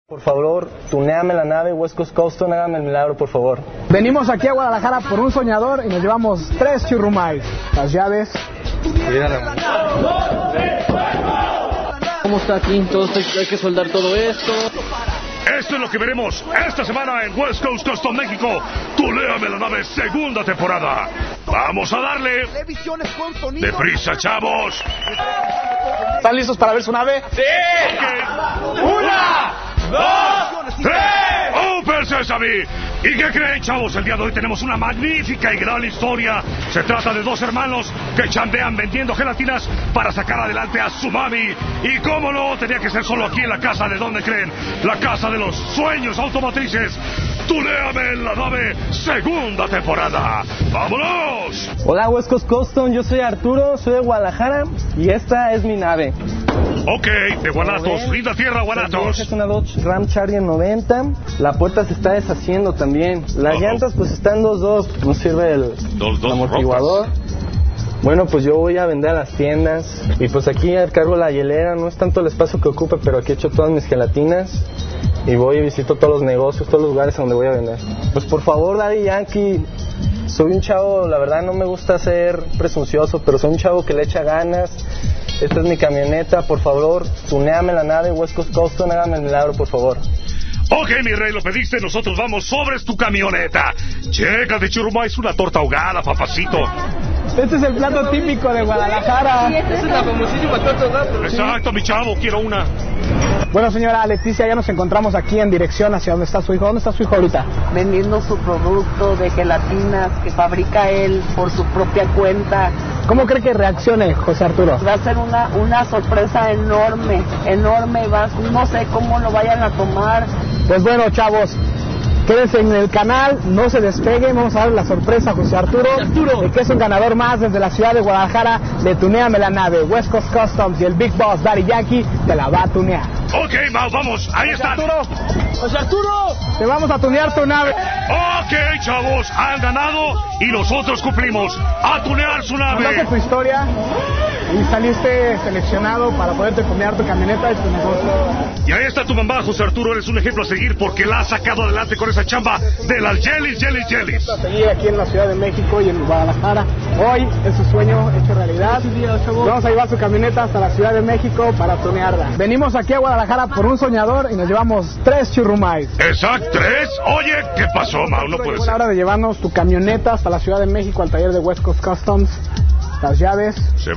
Por favor, tuneame la nave West Coast Custom, hágame el milagro, por favor. Venimos aquí a Guadalajara por un soñador y nos llevamos 3 churrumais. Las llaves. ¿Cómo está aquí? Hay que soldar todo esto. Esto es lo que veremos esta semana en West Coast Custom México. Tuneame la nave, segunda temporada. ¡Vamos a darle! ¡Deprisa, chavos! ¿Están listos para ver su nave? ¡Sí! Okay. ¡Una! ¡Dos! ¡Tres! ¡Open Sesame! ¿Y qué creen, chavos? El día de hoy tenemos una magnífica y gran historia. Se trata de 2 hermanos que chambean vendiendo gelatinas para sacar adelante a su mami. Y cómo no, tenía que ser solo aquí en la casa de donde creen, la casa de los sueños automotrices. Tuneame la nave, segunda temporada. ¡Vámonos! Hola West Coast Custom, yo soy Arturo, soy de Guadalajara y esta es mi nave. Ok, de Guanatos, linda tierra, Guanatos. Es una Dodge Ram Charger 90. La puerta se está deshaciendo también. Las llantas pues están 2-2, no sirve el amortiguador. Bueno, pues yo voy a vender a las tiendas y pues aquí cargo la hielera, no es tanto el espacio que ocupe, pero aquí echo todas mis gelatinas y voy y visito todos los negocios, todos los lugares a donde voy a vender. Pues por favor, Daddy Yankee, soy un chavo, la verdad no me gusta ser presuncioso, pero soy un chavo que le echa ganas. Esta es mi camioneta, por favor, tuneame la nave West Coast Custom, hágame el milagro, por favor. Ok, mi rey, lo pediste, nosotros vamos sobre tu camioneta. Checa de churrumais, una torta ahogada, papacito. Este es el plato típico de Guadalajara. Esta es la famosísima torta ahogada. Exacto, mi chavo, quiero una. Bueno, señora Leticia, ya nos encontramos aquí en dirección hacia donde está su hijo. ¿Dónde está su hijo ahorita? Vendiendo su producto de gelatinas que fabrica él por su propia cuenta. ¿Cómo cree que reaccione José Arturo? Va a ser una sorpresa enorme, no sé cómo lo vayan a tomar. Pues bueno, chavos, quédense en el canal, no se despeguen, vamos a dar la sorpresa a José Arturo, de que es un ganador más desde la ciudad de Guadalajara de Tuneame la nave. West Coast Customs y el Big Boss Daddy Yankee te la va a tunear. Ok, vamos, ahí está. José Arturo, te vamos a tunear tu nave. Ok, chavos, han ganado y nosotros cumplimos. A tunear su nave. Contaste tu historia y saliste seleccionado para poderte tunear tu camioneta y tu negocio. Y ahí está tu mamá, José Arturo, eres un ejemplo a seguir porque la has sacado adelante con esa chamba de las Jellies. Seguir aquí en la Ciudad de México y en Guadalajara. Hoy es su sueño hecho realidad. Vamos a llevar su camioneta hasta la Ciudad de México para tunearla. Venimos aquí a Guadalajara por un soñador y nos llevamos 3 churrumais. Exacto, 3. Oye, ¿qué pasó, Mau? No puede ser. Es hora de llevarnos tu camioneta hasta la Ciudad de México al taller de West Coast Customs. Las llaves. Se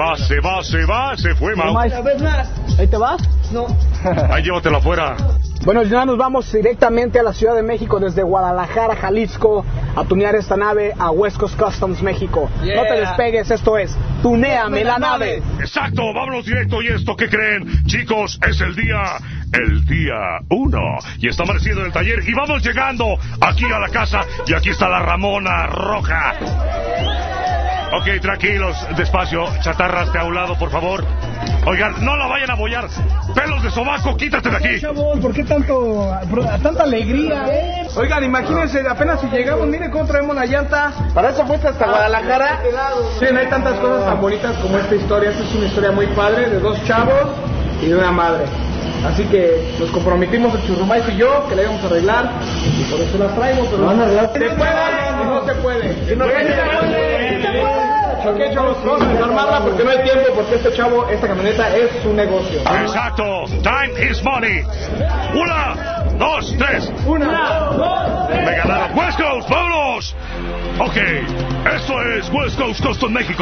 fue, Mau. ¿Ahí te vas? No. Ahí llévatelo afuera. Bueno, ya nos vamos directamente a la Ciudad de México desde Guadalajara, Jalisco, a tunear esta nave a West Coast Customs México. Yeah. No te despegues, esto es Tuneame la nave. Exacto, vámonos directo. ¿Y esto qué creen? Chicos, es el día 1 y está amaneciendo en el taller y vamos llegando aquí a la casa y aquí está la Ramona Roja. Ok, tranquilos, despacio, chatarras de a un lado, por favor. Oigan, no la vayan a bollar. Pelos de sobaco, quítate de aquí. Chavos, ¿por qué tanta alegría, Oigan, imagínense, apenas si llegamos, miren cómo traemos la llanta. ¿Para eso fuiste hasta Guadalajara? Sí, no hay tantas cosas tan bonitas como esta historia. Esta es una historia muy padre de 2 chavos y de una madre. Así que nos comprometimos el churrumais y yo que la íbamos a arreglar y por eso las traigo, pero no se puede o no se puede. Ok, chavos, vamos a desarmarla porque no hay tiempo, porque esta camioneta es un negocio. Exacto, time is money. 1, 2, 3. 1, 2, 3. Me ganaron. West Coast, vámonos. Ok, esto es West Coast Custom México.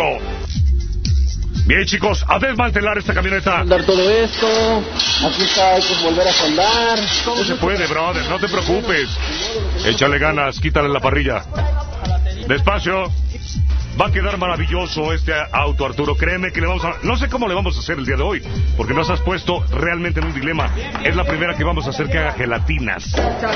Bien, chicos, a desmantelar esta camioneta. Soldar todo esto. Aquí está, hay que volver a soldar. No se puede, brother, no te preocupes. Échale ganas, quítale la parrilla. Despacio. Va a quedar maravilloso este auto, Arturo. Créeme que no sé cómo le vamos a hacer el día de hoy, porque nos has puesto realmente en un dilema. Es la primera que vamos a hacer que haga gelatinas.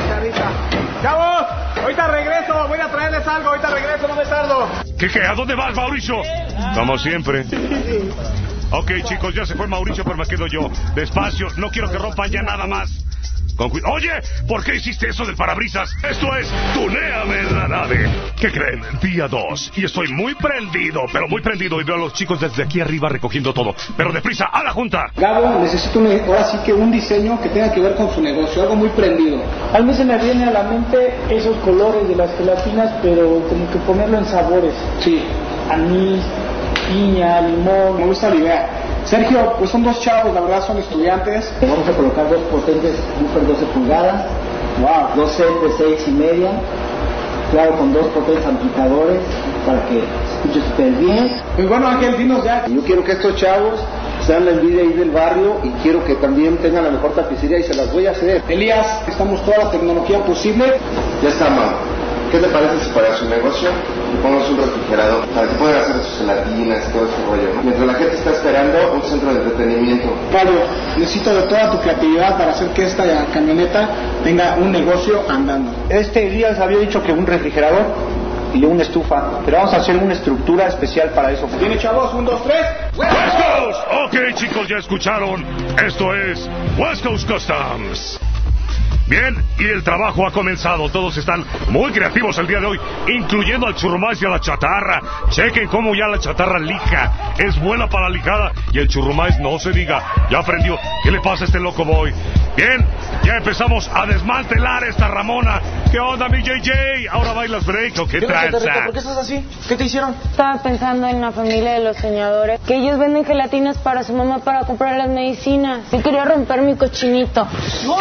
Chavos, ahorita regreso, voy a traerles algo, ahorita regreso, no me tardo. ¿Qué? ¿A dónde vas, Mauricio? Como siempre. Ok, chicos, ya se fue Mauricio, pero me quedo yo. Despacio, no quiero que rompan ya nada más. Oye, ¿por qué hiciste eso del parabrisas? Esto es Tunéame en la nave. ¿Qué creen? Día 2. Y estoy muy prendido, pero muy prendido. Y veo a los chicos desde aquí arriba recogiendo todo. Pero deprisa, a la junta. Gabo, necesito ahora sí que un diseño que tenga que ver con su negocio. Algo muy prendido. A mí se me viene a la mente esos colores de las gelatinas, pero como que ponerlo en sabores. Sí. Anís, piña, limón. Me gusta la idea. Sergio, pues son 2 chavos, la verdad son estudiantes. Vamos a colocar 2 potentes Woofer 12 pulgadas, 2 sets de 6,5, claro, con 2 potentes amplificadores para que escuche súper bien. Pues bueno, Ángel, dinos ya. Yo quiero que estos chavos sean la envidia ahí del barrio y quiero que también tengan la mejor tapicería y se las voy a hacer. Elías, estamos toda la tecnología posible. Ya está, Mau. ¿Qué te parece si para su negocio le ponemos un refrigerador para que puedan hacer sus gelatinas y todo ese rollo, ¿no? Mientras la gente está esperando un centro de entretenimiento. Pablo, necesito de toda tu creatividad para hacer que esta camioneta tenga un negocio andando. Elías había dicho que un refrigerador y una estufa, pero vamos a hacer una estructura especial para eso. ¿Tiene, chavos? 1, 2, 3. ¡West Coast! Ok, chicos, ya escucharon. Esto es West Coast Customs. Bien, y el trabajo ha comenzado. Todos están muy creativos el día de hoy, incluyendo al churrumais y a la chatarra. Chequen cómo ya la chatarra lija. Es buena para la lijada. Y el churrumais, no se diga, ya aprendió. ¿Qué le pasa a este loco boy? Bien, ya empezamos a desmantelar esta Ramona. ¿Qué onda, mi JJ? ¿Ahora bailas break o qué tranza? ¿Por qué estás así? ¿Qué te hicieron? Estaba pensando en la familia de los soñadores, que ellos venden gelatinas para su mamá para comprar las medicinas. Y quería romper mi cochinito. No.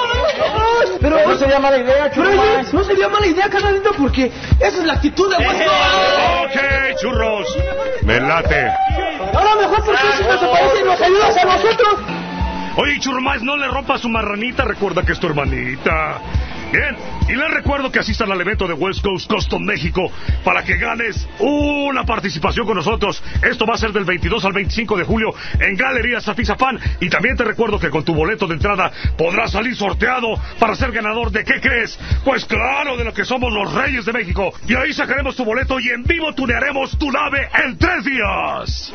Pero no sería mala idea, churros. No sería mala idea, carnalito, porque esa es la actitud de West Coast. Ok, churros. Me late. Ahora mejor, ¿por qué si nos aparece y nos ayudas a nosotros? Oye, churrumais, no le rompa su marranita. Recuerda que es tu hermanita. Bien, y les recuerdo que asistan al evento de West Coast Custom México para que ganes una participación con nosotros. Esto va a ser del 22 al 25 de julio en Galerías Atizapán. Y también te recuerdo que con tu boleto de entrada podrás salir sorteado para ser ganador de, ¿qué crees? Pues claro, de lo que somos los Reyes de México. Y ahí sacaremos tu boleto y en vivo tunearemos tu nave en 3 días.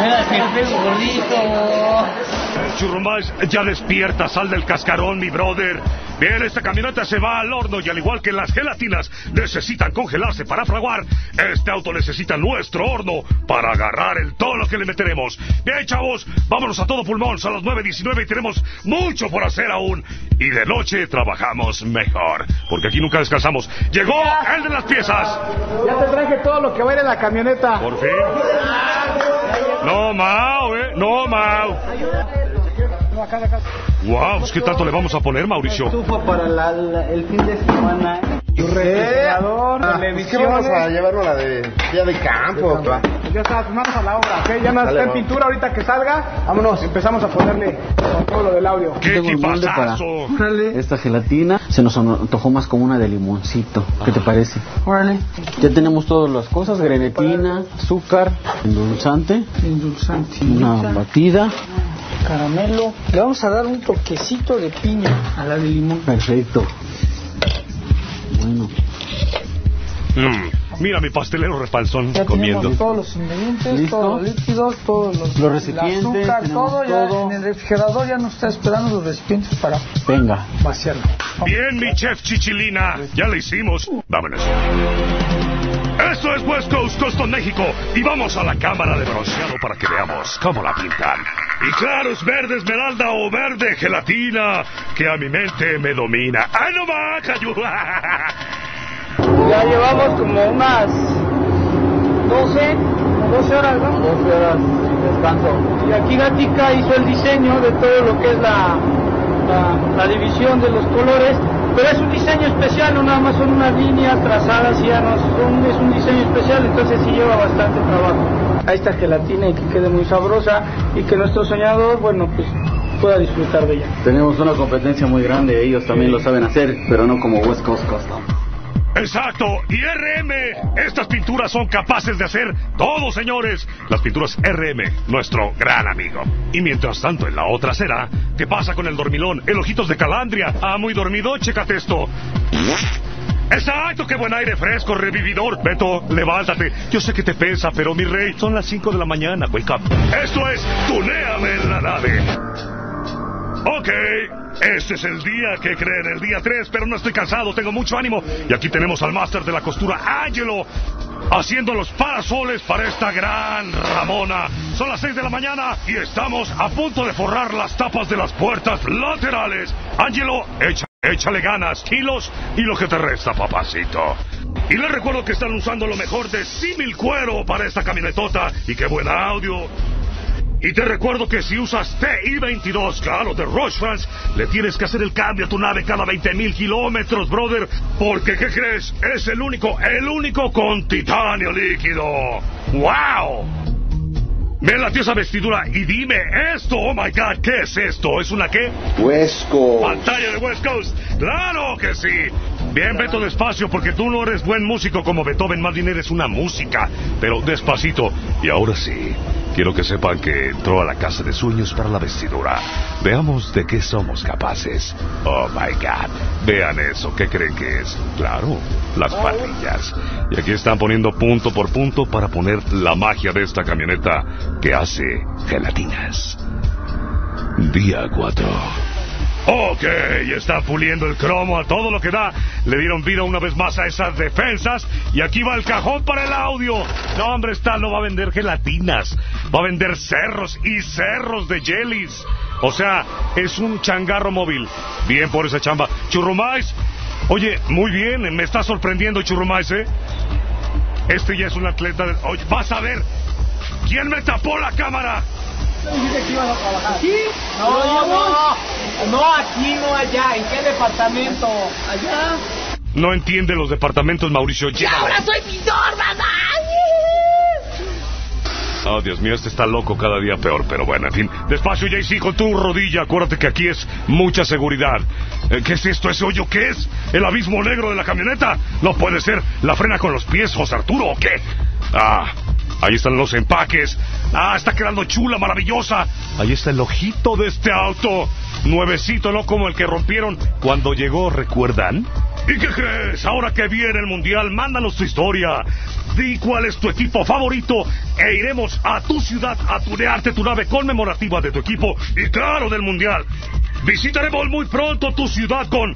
Churrumais, ya despierta, sal del cascarón, mi brother. Bien, esta camioneta se va al horno y al igual que las gelatinas necesitan congelarse para fraguar, este auto necesita nuestro horno para agarrar todo lo que le meteremos. Bien, chavos, vámonos a todo pulmón, son las 9:19 y tenemos mucho por hacer aún. Y de noche trabajamos mejor, porque aquí nunca descansamos. Llegó el de las piezas. Ya te traje todo lo que va a ir en la camioneta. Por fin. No, Mau, No, Mau. Wow, ¿qué tanto le vamos a poner, Mauricio? Estufa para el fin de semana. Tu refrigerador, televisión. ¿Qué vamos a llevarlo a la día de campo? Ya está, manos a la obra, ¿ok? Ya no está en pintura, ahorita que salga, vámonos, empezamos a ponerle con todo lo del audio. ¡Qué tipazazo! Esta gelatina se nos antojó más como una de limoncito. ¿Qué te parece? Órale. Ya tenemos todas las cosas, grenetina, azúcar, endulzante, una batida, caramelo. Le vamos a dar un toquecito de piña a la de limón. Perfecto. Bueno. Mira mi pastelero repalzón ya comiendo. Tenemos todos los ingredientes, ¿listo? todos los líquidos, todos los recipientes, el azúcar, todo. En el refrigerador ya nos está esperando los recipientes para vaciarlo. Bien, mi chef Chichilina, ya lo hicimos. Vámonos. Esto es West Coast Custom México y vamos a la cámara de bronceado para que veamos cómo la pintan. Y claro, es verde esmeralda o verde gelatina que a mi mente me domina. ¡Ay, no va, ayuda! Ya llevamos como unas 12 horas, ¿no? 12 horas de descanso. Y aquí Gatica hizo el diseño de todo lo que es la división de los colores, pero es un diseño especial, no nada más son unas líneas trazadas, ya no es un diseño especial, entonces sí lleva bastante trabajo. A esta gelatina y que quede muy sabrosa y que nuestro soñador, bueno, pues pueda disfrutar de ella. Tenemos una competencia muy grande, ellos también lo saben hacer, pero no como West Coast Custom. Exacto, y RM, estas pinturas son capaces de hacer todo, señores. Las pinturas RM, nuestro gran amigo. Y mientras tanto en la otra acera, ¿qué pasa con el dormilón? El ojitos de calandria. Ah, muy dormido, chécate esto. Exacto, qué buen aire fresco, revividor. Beto, levántate. Yo sé que te pesa, pero mi rey, son las 5 de la mañana. Wake up. Esto es Tunéame en la nave. Ok, Este es el día que creen, el día 3, pero no estoy cansado, tengo mucho ánimo. Y aquí tenemos al máster de la costura, Angelo, haciendo los parasoles para esta gran Ramona. Son las 6 de la mañana y estamos a punto de forrar las tapas de las puertas laterales. Angelo, échale ganas, kilos y lo que te resta, papacito. Y les recuerdo que están usando lo mejor de Símil Cuero para esta camionetota. Y qué buen audio. Y te recuerdo que si usas TI-22, claro, de Roche France, le tienes que hacer el cambio a tu nave cada 20,000 kilómetros, brother. Porque, ¿qué crees? Es el único con titanio líquido. ¡Wow! Me latió esa vestidura y dime esto, oh my God, ¿qué es esto? ¿Es una qué? West Coast. Pantalla de West Coast. ¡Claro que sí! Bien, Beto, despacio, porque tú no eres buen músico como Beethoven, más bien eres una música. Pero despacito. Y ahora sí, quiero que sepan que entró a la casa de sueños para la vestidura. Veamos de qué somos capaces. Oh my God. Vean eso, ¿qué creen que es? Claro, las parrillas. Y aquí están poniendo punto por punto para poner la magia de esta camioneta que hace gelatinas. Día 4. Ok, está puliendo el cromo a todo lo que da. Le dieron vida una vez más a esas defensas. Y aquí va el cajón para el audio. No, hombre, no va a vender gelatinas. Va a vender cerros y cerros de jellies. O sea, es un changarro móvil. Bien por esa chamba. Churrumais. Oye, muy bien, me está sorprendiendo Churrumais, ¿eh? Este ya es un atleta de... Oye, vas a ver. ¿Quién me tapó la cámara? ¿Dijiste que ibas a trabajar? ¿Sí? No, aquí, no allá. ¿En qué departamento? Allá. No entiende los departamentos, Mauricio. ¡Y ahora soy pintor, mamá! Oh, Dios mío, este está loco, cada día peor. Pero bueno, en fin. Despacio, JC, con tu rodilla. Acuérdate que aquí es mucha seguridad. ¿Qué es esto? ¿Ese hoyo qué es? ¿El abismo negro de la camioneta? No puede ser. ¿La frena con los pies, José Arturo, o qué? Ahí están los empaques. Está quedando chula, maravillosa. Ahí está el ojito de este auto. Nuevecito, no como el que rompieron cuando llegó, ¿recuerdan? ¿Y qué crees? Ahora que viene el Mundial, mándanos tu historia. Di cuál es tu equipo favorito e iremos a tu ciudad a tunearte tu nave conmemorativa de tu equipo y claro, del Mundial. Visitaremos muy pronto tu ciudad con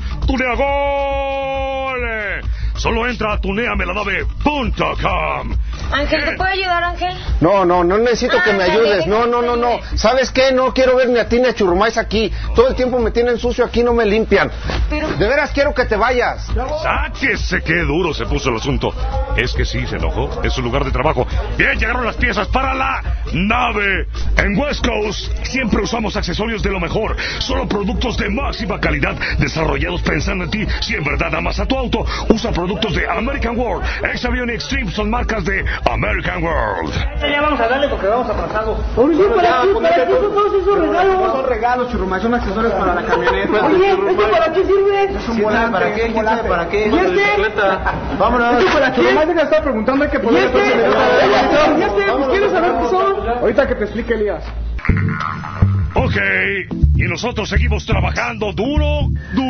Tuneagol. Solo entra a tuneamelanave.com. Ángel, ¿te puedo ayudar, Ángel? No necesito que me ayudes. No. ¿Sabes qué? No quiero ver ni a ti ni a Churrumais aquí. Todo el tiempo me tienen sucio aquí, no me limpian. Pero... De veras quiero que te vayas. Sáquese, qué duro se puso el asunto. Es que sí, se enojó. Es su lugar de trabajo. Bien, llegaron las piezas para la nave. En West Coast siempre usamos accesorios de lo mejor. Solo productos de máxima calidad desarrollados pensando en ti. Si en verdad amas a tu auto, usa productos de American World. X-Avion y Extreme son marcas de American World. Ya vamos a darle porque vamos atrasados. Oye, ¿para qué son todos esos regalos? No son regalos, Churrumais, son accesorios para la camioneta. Oye, ¿esto para qué sirve? Es un volante. ¿Para qué? ¿Quién sabe para qué? ¿Y bicicleta. Vámonos. ¿Esto para qué? Churrumais me está preguntando, hay que poner... Pues quiero saber qué son. Ahorita que te explique, Elías. Ok, y nosotros seguimos trabajando duro.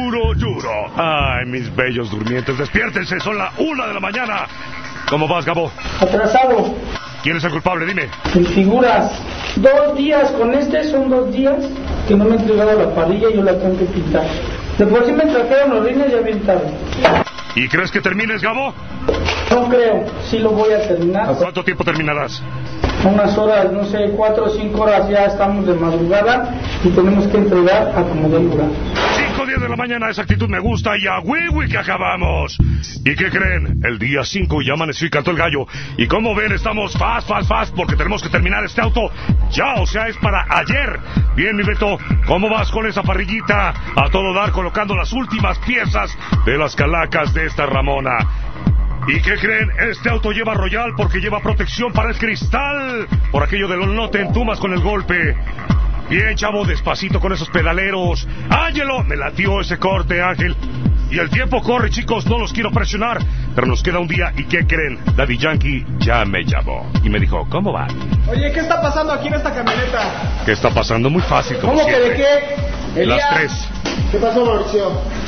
Ay, mis bellos durmientes, despiértense, son las 1 de la mañana. ¿Cómo vas, Gabo? Atrasado. ¿Quién es el culpable? Dime. Sin figuras. 2 días con son 2 días que no me he entregado la parrilla y yo la tengo que pintar. De por sí me trajeron los rines ya bien tarde. ¿Y crees que termines, Gabo? No creo, sí lo voy a terminar. ¿A cuánto tiempo terminarás? Unas horas, no sé, 4 o 5 horas ya estamos de madrugada y tenemos que entregar a como dé lugar. 5:10 de la mañana, esa actitud me gusta y a Wiwi que acabamos. ¿Y qué creen? El día 5 ya amaneció y cantó el gallo. Y como ven, estamos fast porque tenemos que terminar este auto ya, o sea, es para ayer. Bien, mi Beto, ¿cómo vas con esa parrillita? A todo dar, colocando las últimas piezas de las calacas de esta Ramona. ¿Y qué creen? Este auto lleva Royal porque lleva protección para el cristal. Por aquello de no te entumas con el golpe. Bien, chavo, despacito con esos pedaleros. Ángelo, me latió ese corte, Ángel. Y el tiempo corre, chicos, no los quiero presionar. Pero nos queda un día, ¿y qué creen? Daddy Yankee ya me llamó. Y me dijo, ¿cómo va? Oye, ¿qué está pasando aquí en esta camioneta? ¿Qué está pasando? Muy fácil, como ¿Cómo siempre. que de qué? Las 3. ¿Qué pasó, Mauricio?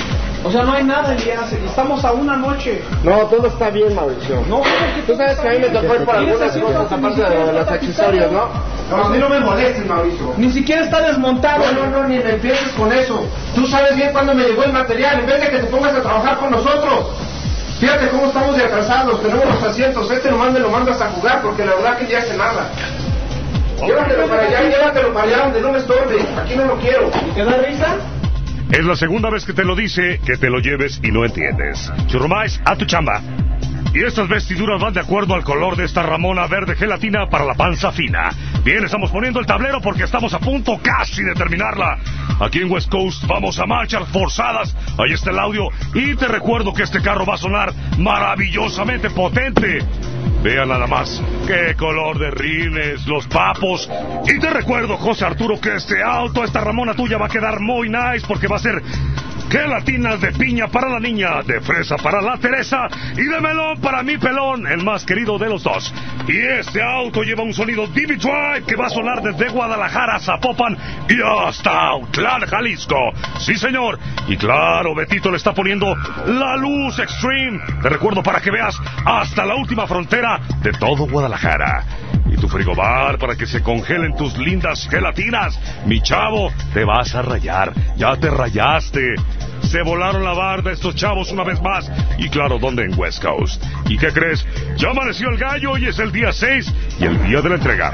O sea, no hay nada, Elías. Estamos a una noche. No, todo está bien, Mauricio. No, tú sabes que a mí me tocó ir por algunas cosas, aparte de los accesorios, ¿no? No, a mí no me molestes, Mauricio. Ni siquiera está desmontado. No, ni me empieces con eso. Tú sabes bien cuándo me llegó el material. En vez de que te pongas a trabajar con nosotros. Fíjate cómo estamos de atrasados. Tenemos los asientos. Nomás me lo mandas a jugar porque la verdad que ya hace nada. Llévatelo para allá donde no me estorbe. Aquí no lo quiero. ¿Y te da risa? Es la segunda vez que te lo dice, que te lo lleves y no entiendes. Churrumais, a tu chamba. Y estas vestiduras van de acuerdo al color de esta ramona verde gelatina para la panza fina. Bien, estamos poniendo el tablero porque estamos a punto casi de terminarla. Aquí en West Coast vamos a marchas forzadas. Ahí está el audio. Y te recuerdo que este carro va a sonar maravillosamente potente. Vean nada más qué color de rines, los papos. Y te recuerdo, José Arturo, que este auto, esta ramona tuya va a quedar muy nice porque va a ser gelatinas de piña para la niña, de fresa para la Teresa y de melón para mi pelón, el más querido de los dos. Y este auto lleva un sonido DB Drive que va a sonar desde Guadalajara, Zapopan y hasta Autlán, Jalisco. Sí, señor. Y claro, Betito le está poniendo la luz Extreme. Te recuerdo para que veas hasta la última frontera de todo Guadalajara. Y tu frigobar para que se congelen tus lindas gelatinas. Mi chavo, te vas a rayar. Ya te rayaste. Se volaron la barda estos chavos una vez más. Y claro, ¿dónde? En West Coast. ¿Y qué crees? Ya amaneció el gallo y es el día 6 y el día de la entrega.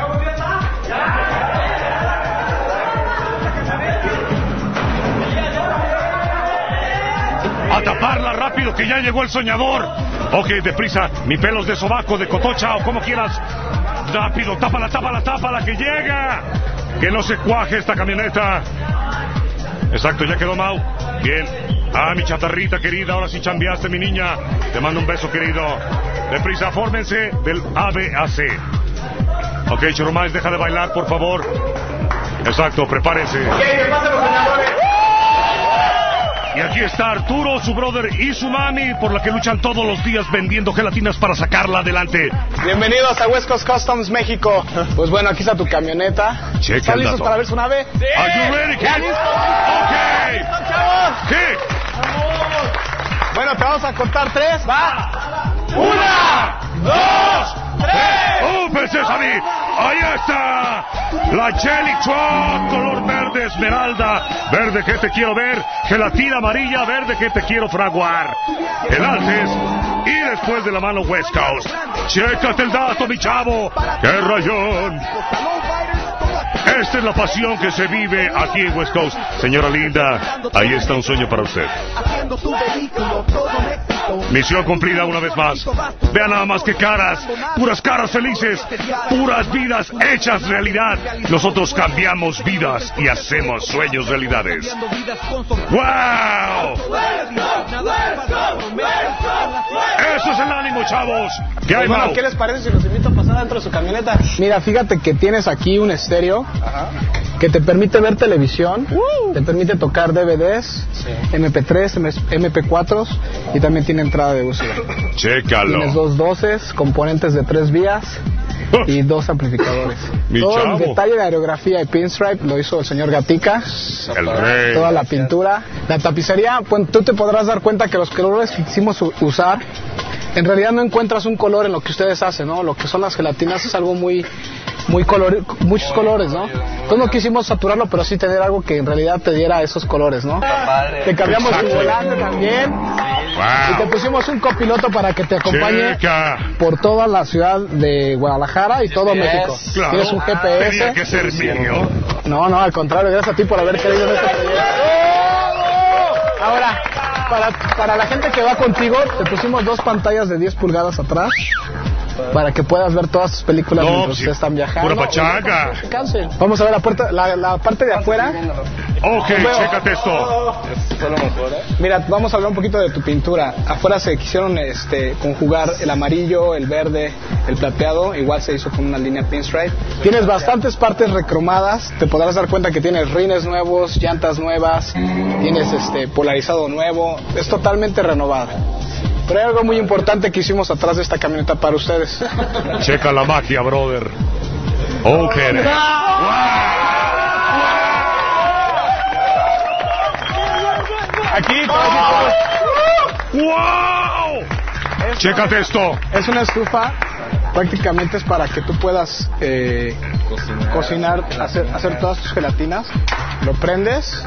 A taparla rápido que ya llegó el soñador. Ok, deprisa, mi pelos de sobaco, de cotocha o como quieras. Rápido, tápala, que llega. Que no se cuaje esta camioneta. Exacto, ya quedó Mau. Bien. Ah, mi chatarrita querida, ahora sí chambeaste, mi niña. Te mando un beso, querido. Deprisa, fórmense del A, B, A, C. Ok, Churrumais, deja de bailar, por favor. Exacto, prepárense. ¿Qué pasa, los soñadores? Y aquí está Arturo, su brother y su mami, por la que luchan todos los días vendiendo gelatinas para sacarla adelante. Bienvenidos a West Coast Customs, México. Pues bueno, aquí está tu camioneta. ¿Están listos para ver su nave? ¡Sí! ¿Are you ready, kid? ¡Ya listos! ¡Ok! ¿Listos, chavos? ¿Qué? Bueno, te vamos a contar 3. ¡Va! 1, 2, 3. ¡Sesame! ¡Ahí está! La Jelly Truck, color verde esmeralda. Verde que te quiero ver. Gelatina amarilla, verde que te quiero fraguar. El Alces. Y después de la mano West Coast. Chécate el dato, mi chavo. ¡Qué rayón! Esta es la pasión que se vive aquí en West Coast. Señora linda, ahí está un sueño para usted. Misión cumplida una vez más. Vean nada más que caras, puras caras felices, puras vidas hechas realidad. Nosotros cambiamos vidas y hacemos sueños realidades. ¡Wow! Eso es el ánimo, chavos. ¿Qué hay, Bueno, Mau? ¿qué les parece si los invito a pasar dentro de su camioneta? Mira, fíjate que tienes aquí un estéreo que te permite ver televisión, te permite tocar DVDs, MP3, MP4 y también tiene entrada de USB. Chécalo. Tienes 2 12s, componentes de 3 vías y 2 amplificadores. Mi Todo chavo. el detalle de aerografía y pinstripe lo hizo el señor Gatica. El rey. Toda la pintura, la tapicería, pues tú te podrás dar cuenta que los colores que quisimos usar, en realidad no encuentras un color en lo que ustedes hacen, ¿no? Lo que son las gelatinas es algo muchos colores, ¿no? Entonces no quisimos saturarlo, pero sí tener algo que en realidad te diera esos colores, ¿no? Te cambiamos tu volante también. Y te pusimos un copiloto para que te acompañe por toda la ciudad de Guadalajara y todo México. Claro. Tienes un GPS. Tenía que ser mío. No, al contrario, gracias a ti por haber creído en este proyecto. Ahora, para la gente que va contigo, te pusimos 2 pantallas de 10 pulgadas atrás para que puedas ver todas tus películas mientras ustedes están viajando. Pura pachanga. Vamos a ver la parte de afuera. Ok, chécate esto. Mira, vamos a hablar un poquito de tu pintura. Afuera se quisieron conjugar el amarillo, el verde, el plateado. Igual se hizo con una línea pinstripe. Tienes bastantes partes recromadas. Te podrás dar cuenta que tienes rines nuevos, llantas nuevas, tienes polarizado nuevo. Es totalmente renovada. Pero hay algo muy importante que hicimos atrás de esta camioneta para ustedes. Checa la magia, brother. Ok. Aquí, ¡Wow! Chécate esto. Es una estufa, prácticamente es para que tú puedas cocinar, hacer todas tus gelatinas. Lo prendes.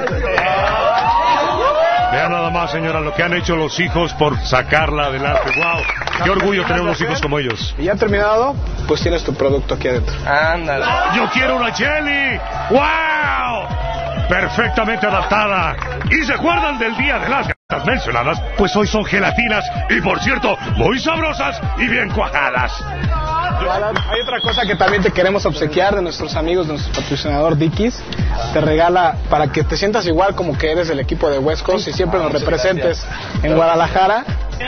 Vean nada más, señora, lo que han hecho los hijos por sacarla adelante. ¡Wow! ¡Qué orgullo tener unos hijos como ellos! Y ya terminado, pues tienes tu producto aquí adentro. Ándale. ¡Yo quiero una jelly! ¡Wow! Perfectamente adaptada. ¿Y se acuerdan del día de las galletitas mencionadas? Pues hoy son gelatinas y, por cierto, muy sabrosas y bien cuajadas. Hay otra cosa que también te queremos obsequiar de nuestros amigos, de nuestro patrocinador Dickies. Te regala para que te sientas igual como que eres del equipo de West Coast y siempre nos representes en Guadalajara.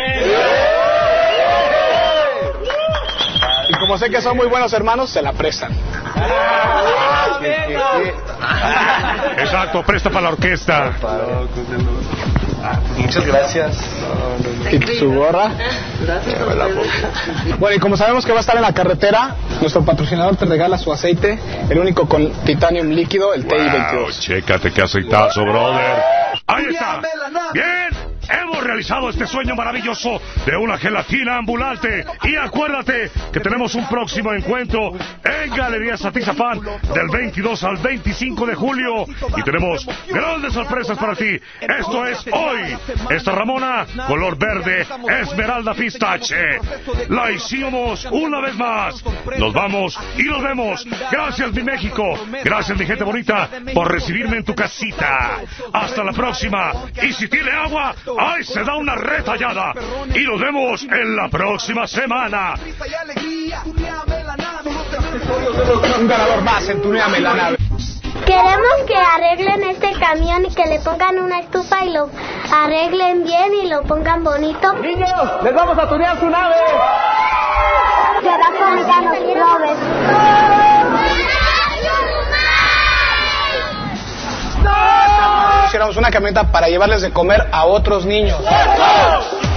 Y como sé que son muy buenos hermanos, se la prestan. Exacto, presta para la orquesta. Muchas gracias. ¿Y su gorra? Bueno, y como sabemos que va a estar en la carretera, nuestro patrocinador te regala su aceite, el único con titanium líquido, el TI-22. Chécate qué aceitazo, brother. Ahí está. Bien. Hemos realizado este sueño maravilloso de una gelatina ambulante. Y acuérdate que tenemos un próximo encuentro en Galerías Atizapán del 22 al 25 de julio. Y tenemos grandes sorpresas para ti. Esto es hoy. Esta Ramona, color verde, esmeralda pistache. La hicimos una vez más. Nos vamos y nos vemos. Gracias, mi México. Gracias, mi gente bonita, por recibirme en tu casita. Hasta la próxima. Y si tiene agua, ¡ay, se da una retallada! Y nos vemos en la próxima semana. Un ganador más en Tuneame la Nave. Queremos que arreglen este camión y que le pongan una estufa y lo arreglen bien y lo pongan bonito. Niños, les vamos a tunear su nave. Se va a colgar los globes. Hiciéramos una camioneta para llevarles de comer a otros niños.